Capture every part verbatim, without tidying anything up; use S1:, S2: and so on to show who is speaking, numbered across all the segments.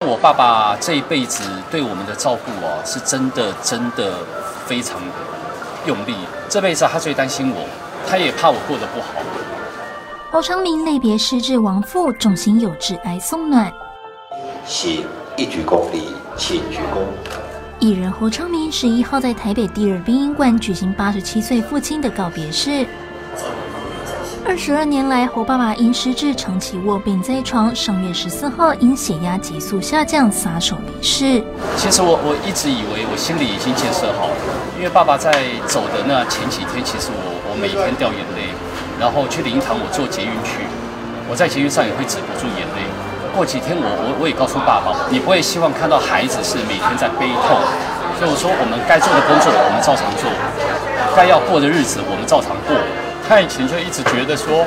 S1: 我爸爸这一辈子对我们的照顾哦，是真的真的非常用力。这辈子他最担心我，他也怕我过得不好。
S2: 侯昌明类别失智亡父，重心有挚爱送暖。
S3: 行一鞠躬礼，请鞠躬。
S2: 艺人侯昌明十一号在台北第二殡仪馆举行八十七岁父亲的告别式。二十二年来，侯爸爸因失智长期卧病在床，上月十四号因血压急速下降撒手离世。
S1: 其实我我一直以为我心里已经建设好了，因为爸爸在走的那前几天，其实我我每天掉眼泪，然后去灵堂我坐捷运去，我在捷运上也会止不住眼泪。过几天我我我也告诉爸爸，你不会希望看到孩子是每天在悲痛，所以我说我们该做的工作我们照常做，该要过的日子我们照常过。他以前就一直觉得说，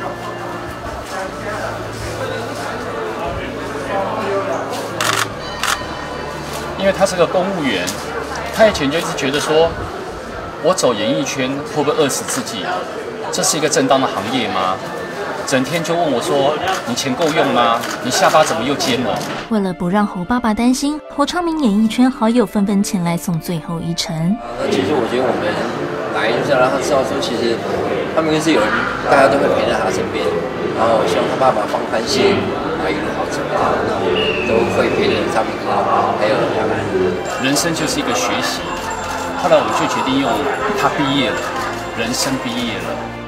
S1: 因为他是个公务员，他以前就一直觉得说，我走演艺圈会不会饿死自己？这是一个正当的行业吗？整天就问我说：“你钱够用吗？你下巴怎么又尖了？”
S2: 为了不让侯爸爸担心，侯昌明演艺圈好友纷纷前来送最后一程。
S4: 那其实我觉得我们来就是要让他知道说，其实他们是有人，大家都会陪在他身边，然后希望他爸爸放宽心，啊一路好走，那我们都会陪着昌明哥，还有亚兰。
S1: 人生就是一个学习，后来我就决定用他毕业了，人生毕业了。